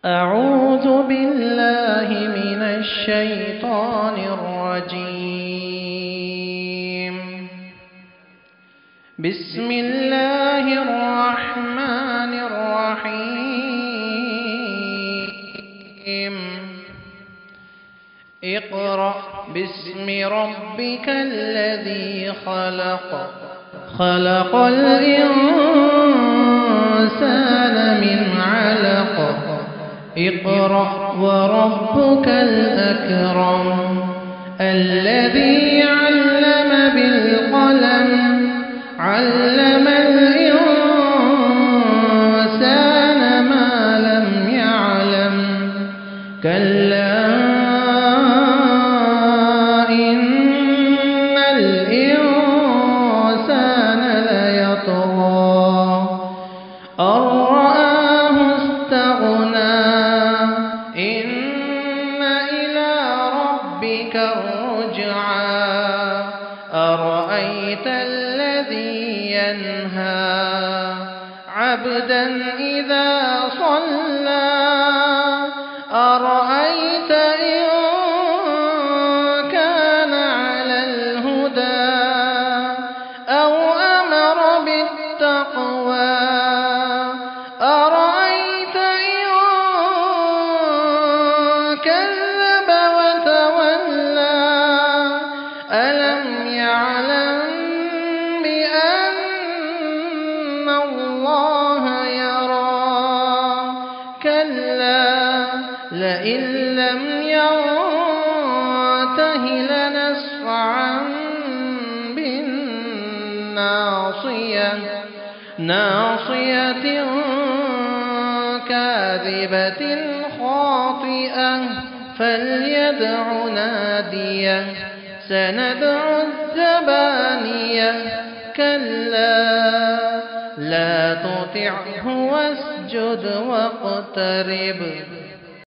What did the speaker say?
أعوذ بالله من الشيطان الرجيم. بسم الله الرحمن الرحيم. اقرأ باسم ربك الذي خلق، خلق الإنسان من علق. اقرأ وربك الأكرم الذي علم بالقلم، علم الإنسان ما لم يعلم. كلا إن الإنسان ليطغى أن رآه استغنى. إن إلى ربك الرجعى. أرأيت الذي ينهى عبدا إذا صلى. أرأيت إن كان على الهدى أو أمر بالتقوى. أرأيت إن كذب وتولى. ألم يعلم بأن الله يرى. كلا لئن لم ينته لنسفعا بالناصية، ناصية كاذبة خاطئة. فليدع ناديه. سندع الزبانية. كلا لا تطعه واسجد واقترب.